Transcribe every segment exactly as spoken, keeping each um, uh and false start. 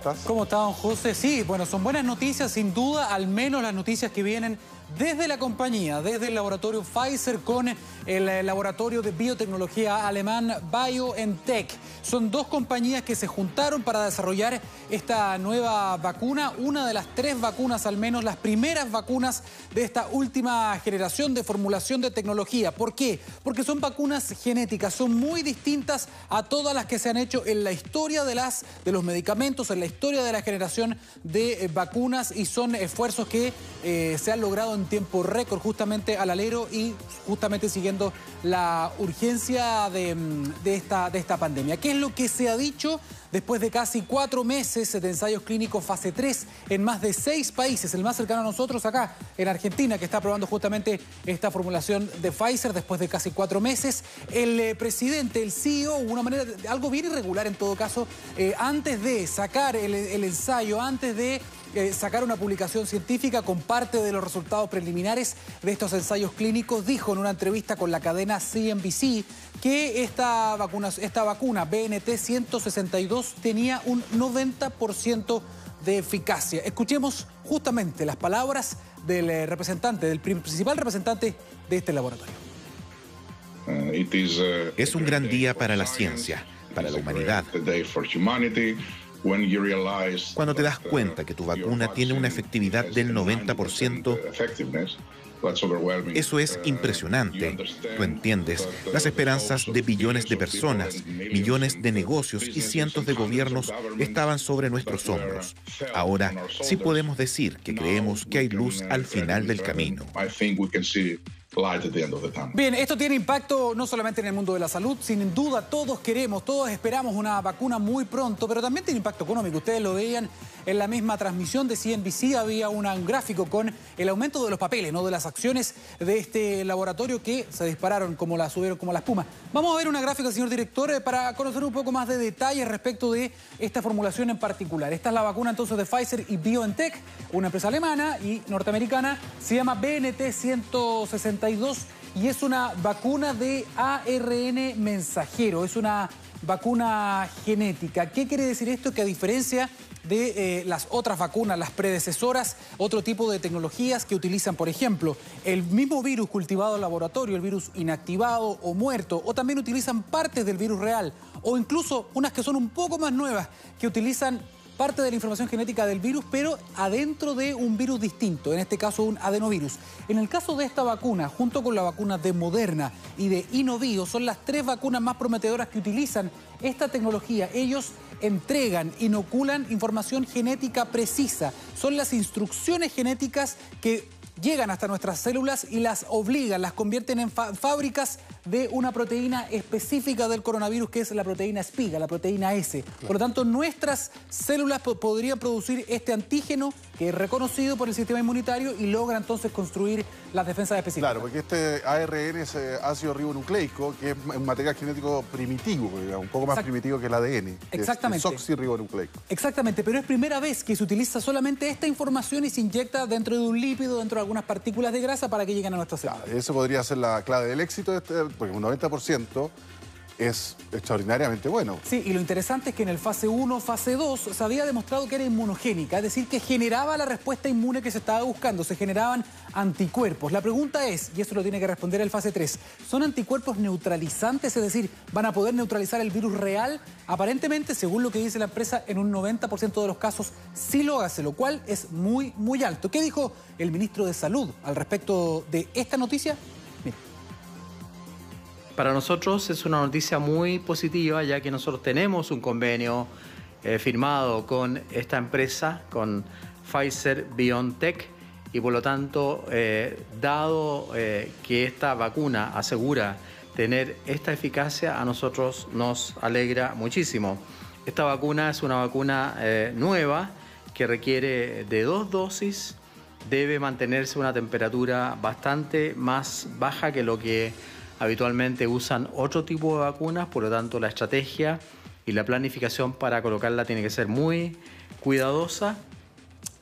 estás? ¿Cómo está, don José? Sí, bueno, son buenas noticias, sin duda, al menos las noticias que vienen desde la compañía, desde el laboratorio Pfizer con el laboratorio de biotecnología alemán BioNTech. Son dos compañías que se juntaron para desarrollar esta nueva vacuna, una de las tres vacunas al menos, las primeras vacunas de esta última generación de formulación de tecnología. ¿Por qué? Porque son vacunas genéticas, son muy distintas a todas las que se han hecho en la historia de, las, de los medicamentos, en la historia de la generación de eh, vacunas, y son esfuerzos que eh, se han logrado en tiempo récord justamente al alero y justamente siguiendo la urgencia de, de, esta, de esta pandemia. ¿Qué es lo que se ha dicho? Después de casi cuatro meses de ensayos clínicos fase tres en más de seis países, el más cercano a nosotros acá en Argentina, que está probando justamente esta formulación de Pfizer después de casi cuatro meses, el eh, presidente, el C E O, una manera, algo bien irregular en todo caso, eh, antes de sacar el, el ensayo, antes de Eh, sacar una publicación científica con parte de los resultados preliminares de estos ensayos clínicos, dijo en una entrevista con la cadena C N B C que esta vacuna, esta vacuna B N T ciento sesenta y dos tenía un noventa por ciento de eficacia. Escuchemos justamente las palabras del representante, del principal representante de este laboratorio. Es un gran día para la ciencia, para la humanidad. Cuando te das cuenta que tu vacuna tiene una efectividad del noventa por ciento, eso es impresionante. Tú entiendes, las esperanzas de billones de personas, millones de negocios y cientos de gobiernos estaban sobre nuestros hombros. Ahora sí podemos decir que creemos que hay luz al final del camino. Bien, esto tiene impacto no solamente en el mundo de la salud, sin duda todos queremos, todos esperamos una vacuna muy pronto, pero también tiene impacto económico. Ustedes lo veían en la misma transmisión de C N B C, había una, un gráfico con el aumento de los papeles, ¿no?, de las acciones de este laboratorio que se dispararon como la subieron como la espuma. Vamos a ver una gráfica, señor director, para conocer un poco más de detalles respecto de esta formulación en particular. Esta es la vacuna entonces de Pfizer y BioNTech, una empresa alemana y norteamericana, se llama B N T ciento sesenta y dos y es una vacuna de A R N mensajero, es una vacuna genética. ¿Qué quiere decir esto? Que a diferencia de eh, las otras vacunas, las predecesoras, otro tipo de tecnologías que utilizan, por ejemplo, el mismo virus cultivado en laboratorio, el virus inactivado o muerto, o también utilizan partes del virus real, o incluso unas que son un poco más nuevas, que utilizan parte de la información genética del virus, pero adentro de un virus distinto, en este caso un adenovirus. En el caso de esta vacuna, junto con la vacuna de Moderna y de Inovio, son las tres vacunas más prometedoras que utilizan esta tecnología. Ellos entregan, inoculan información genética precisa. Son las instrucciones genéticas que llegan hasta nuestras células y las obligan, las convierten en fábricas de una proteína específica del coronavirus, que es la proteína espiga, la proteína S. Por lo tanto, nuestras células podrían producir este antígeno que es reconocido por el sistema inmunitario y logra entonces construir las defensas específicas. Claro, porque este A R N es ácido ribonucleico, que es un material genético primitivo, un poco más Exact primitivo que el A D N. Exactamente. Es oxirribonucleico. Exactamente, pero es primera vez que se utiliza solamente esta información y se inyecta dentro de un lípido, dentro de algunas partículas de grasa para que lleguen a nuestras células. Claro, eso podría ser la clave del éxito, de este, porque un noventa por ciento es extraordinariamente bueno. Sí, y lo interesante es que en el fase uno, fase dos, se había demostrado que era inmunogénica, es decir, que generaba la respuesta inmune que se estaba buscando, se generaban anticuerpos. La pregunta es, y eso lo tiene que responder el fase tres, ¿son anticuerpos neutralizantes? Es decir, ¿van a poder neutralizar el virus real? Aparentemente, según lo que dice la empresa, en un noventa por ciento de los casos sí lo hace, lo cual es muy, muy alto. ¿Qué dijo el ministro de Salud al respecto de esta noticia? Mira. Para nosotros es una noticia muy positiva, ya que nosotros tenemos un convenio eh, firmado con esta empresa, con Pfizer BioNTech, y por lo tanto, eh, dado eh, que esta vacuna asegura tener esta eficacia, a nosotros nos alegra muchísimo. Esta vacuna es una vacuna eh, nueva que requiere de dos dosis, debe mantenerse a una temperatura bastante más baja que lo que habitualmente usan otro tipo de vacunas, por lo tanto la estrategia y la planificación para colocarla tiene que ser muy cuidadosa.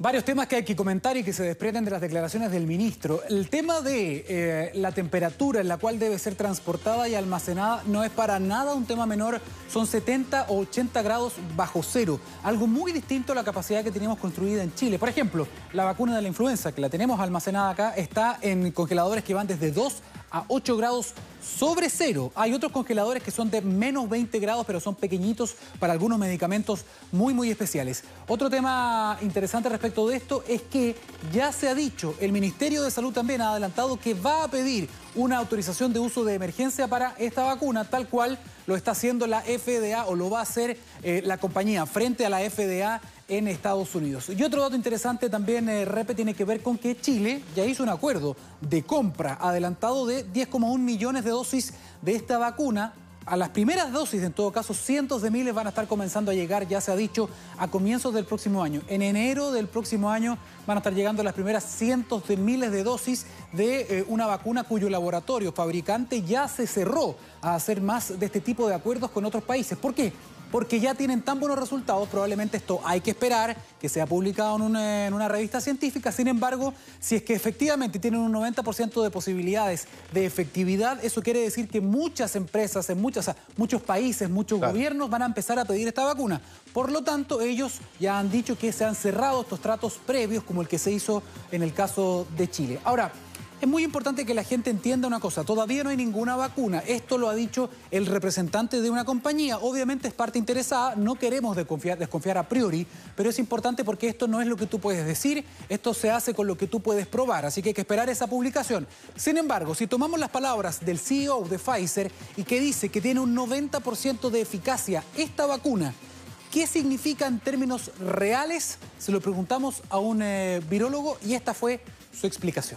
Varios temas que hay que comentar y que se desprenden de las declaraciones del ministro. El tema de eh, la temperatura en la cual debe ser transportada y almacenada no es para nada un tema menor. Son setenta o ochenta grados bajo cero. Algo muy distinto a la capacidad que tenemos construida en Chile. Por ejemplo, la vacuna de la influenza, que la tenemos almacenada acá, está en congeladores que van desde dos a ocho grados sobre cero. Hay otros congeladores que son de menos veinte grados, pero son pequeñitos para algunos medicamentos muy, muy especiales. Otro tema interesante respecto de esto es que ya se ha dicho, el Ministerio de Salud también ha adelantado que va a pedir una autorización de uso de emergencia para esta vacuna, tal cual lo está haciendo la F D A o lo va a hacer eh, la compañía frente a la F D A en Estados Unidos. Y otro dato interesante también, eh, Repe, tiene que ver con que Chile ya hizo un acuerdo de compra adelantado de diez coma uno millones de dosis de esta vacuna. A las primeras dosis, en todo caso, cientos de miles van a estar comenzando a llegar, ya se ha dicho, a comienzos del próximo año. En enero del próximo año van a estar llegando las primeras cientos de miles de dosis de eh, una vacuna cuyo laboratorio fabricante ya se cerró a hacer más de este tipo de acuerdos con otros países. ¿Por qué? Porque ya tienen tan buenos resultados, probablemente esto hay que esperar que sea publicado en una, en una revista científica. Sin embargo, si es que efectivamente tienen un noventa por ciento de posibilidades de efectividad, eso quiere decir que muchas empresas, en muchas, o sea, muchos países, muchos claro. gobiernos van a empezar a pedir esta vacuna. Por lo tanto, ellos ya han dicho que se han cerrado estos tratos previos, como el que se hizo en el caso de Chile. Ahora, es muy importante que la gente entienda una cosa, todavía no hay ninguna vacuna. Esto lo ha dicho el representante de una compañía. Obviamente es parte interesada, no queremos desconfiar, desconfiar a priori, pero es importante porque esto no es lo que tú puedes decir, esto se hace con lo que tú puedes probar, así que hay que esperar esa publicación. Sin embargo, si tomamos las palabras del C E O de Pfizer y que dice que tiene un noventa por ciento de eficacia esta vacuna, ¿qué significa en términos reales? Se lo preguntamos a un eh, virólogo y esta fue su explicación.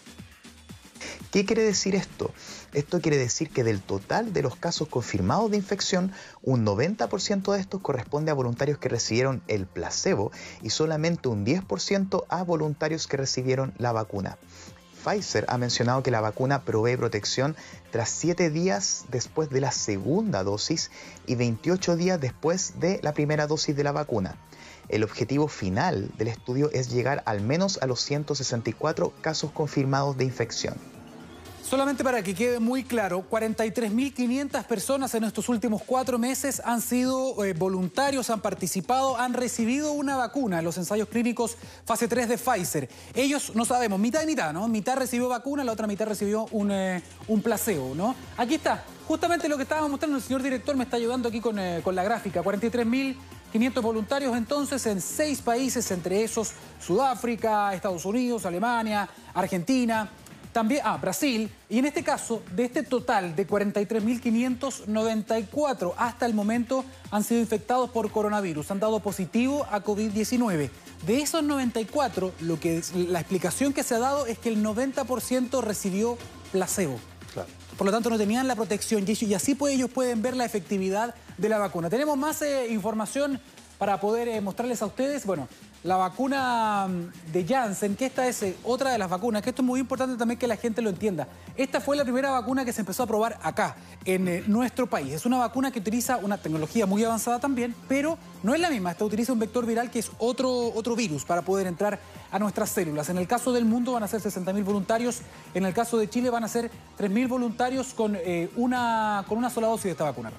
¿Qué quiere decir esto? Esto quiere decir que del total de los casos confirmados de infección, un noventa por ciento de estos corresponde a voluntarios que recibieron el placebo y solamente un diez por ciento a voluntarios que recibieron la vacuna. Pfizer ha mencionado que la vacuna provee protección tras siete días después de la segunda dosis y veintiocho días después de la primera dosis de la vacuna. El objetivo final del estudio es llegar al menos a los ciento sesenta y cuatro casos confirmados de infección. Solamente para que quede muy claro, cuarenta y tres mil quinientas personas en estos últimos cuatro meses han sido eh, voluntarios, han participado, han recibido una vacuna en los ensayos clínicos fase tres de Pfizer. Ellos, no sabemos, mitad y mitad, ¿no? Mitad recibió vacuna, la otra mitad recibió un, eh, un placebo, ¿no? Aquí está, justamente lo que estábamos mostrando, el señor director me está ayudando aquí con, eh, con la gráfica, cuarenta y tres mil quinientos voluntarios entonces en seis países, entre esos Sudáfrica, Estados Unidos, Alemania, Argentina, también, ah, Brasil, y en este caso, de este total de cuarenta y tres mil quinientos noventa y cuatro hasta el momento han sido infectados por coronavirus, han dado positivo a COVID diecinueve. De esos noventa y cuatro, lo que, la explicación que se ha dado es que el noventa por ciento recibió placebo. Claro. Por lo tanto, no tenían la protección y así pues, ellos pueden ver la efectividad de la vacuna. Tenemos más eh, información para poder eh, mostrarles a ustedes, bueno, la vacuna de Janssen, que esta es eh, otra de las vacunas, que esto es muy importante también que la gente lo entienda. Esta fue la primera vacuna que se empezó a probar acá, en eh, nuestro país. Es una vacuna que utiliza una tecnología muy avanzada también, pero no es la misma. Esta utiliza un vector viral que es otro, otro virus para poder entrar a nuestras células. En el caso del mundo van a ser sesenta mil voluntarios, en el caso de Chile van a ser tres mil voluntarios con, eh, una, con una sola dosis de esta vacuna.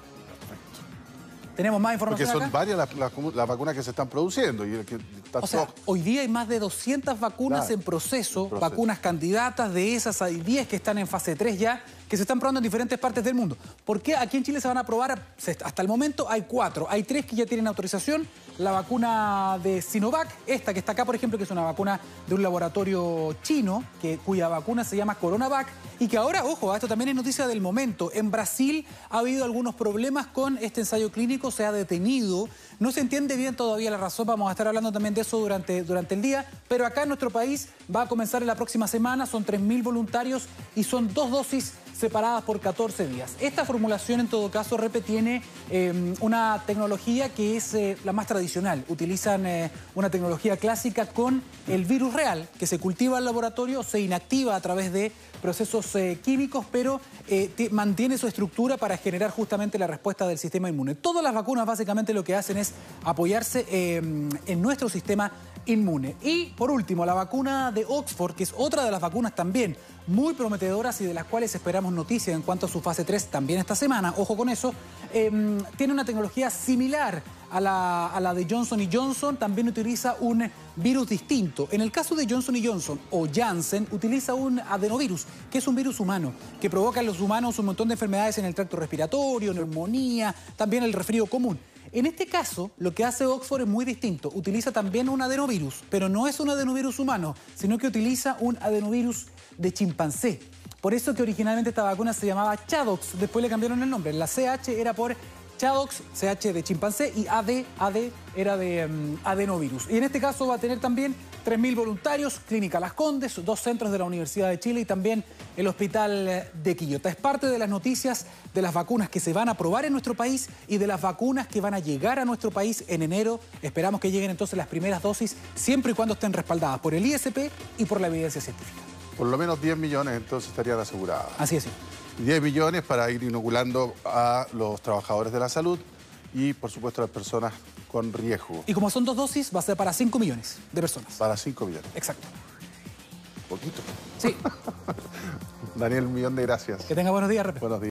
¿Tenemos más información Porque son acá? varias las, las, las vacunas que se están produciendo. Y que está o sea, todo... hoy día hay más de doscientas vacunas claro. en proceso, proceso, vacunas candidatas. De esas hay diez que están en fase tres ya, que se están probando en diferentes partes del mundo. ¿Por qué aquí en Chile se van a probar? Hasta el momento hay cuatro. Hay tres que ya tienen autorización. La vacuna de Sinovac, esta que está acá, por ejemplo, que es una vacuna de un laboratorio chino, que, cuya vacuna se llama Coronavac, y que ahora, ojo, esto también es noticia del momento. En Brasil ha habido algunos problemas con este ensayo clínico, se ha detenido. No se entiende bien todavía la razón, vamos a estar hablando también de eso durante, durante el día, pero acá en nuestro país va a comenzar en la próxima semana, son tres mil voluntarios y son dos dosis separadas por catorce días. Esta formulación, en todo caso, Repe, tiene eh, una tecnología que es eh, la más tradicional. Utilizan eh, una tecnología clásica con el virus real, que se cultiva en laboratorio, se inactiva a través de procesos eh, químicos, pero eh, te, mantiene su estructura para generar justamente la respuesta del sistema inmune. Todas las vacunas básicamente lo que hacen es apoyarse eh, en nuestro sistema inmune. Y por último, la vacuna de Oxford, que es otra de las vacunas también muy prometedoras y de las cuales esperamos noticias en cuanto a su fase tres también esta semana, ojo con eso, eh, tiene una tecnología similar a la, a la de Johnson y Johnson, también utiliza un virus distinto. En el caso de Johnson y Johnson o Janssen, utiliza un adenovirus, que es un virus humano, que provoca en los humanos un montón de enfermedades en el tracto respiratorio, neumonía, también el resfrío común. En este caso, lo que hace Oxford es muy distinto. Utiliza también un adenovirus, pero no es un adenovirus humano, sino que utiliza un adenovirus de chimpancé. Por eso que originalmente esta vacuna se llamaba Chadox, después le cambiaron el nombre. La C H era por Chadox, C H de chimpancé, y A D, A D era de um, adenovirus. Y en este caso va a tener también tres mil voluntarios, Clínica Las Condes, dos centros de la Universidad de Chile y también el Hospital de Quillota. Es parte de las noticias de las vacunas que se van a probar en nuestro país y de las vacunas que van a llegar a nuestro país en enero. Esperamos que lleguen entonces las primeras dosis, siempre y cuando estén respaldadas por el I S P y por la evidencia científica. Por lo menos diez millones entonces estarían aseguradas. Así es. diez millones para ir inoculando a los trabajadores de la salud y, por supuesto, a las personas con riesgo. Y como son dos dosis, va a ser para cinco millones de personas. Para cinco millones. Exacto. Poquito. Sí. Daniel, un millón de gracias. Que tenga buenos días, Repe. Buenos días.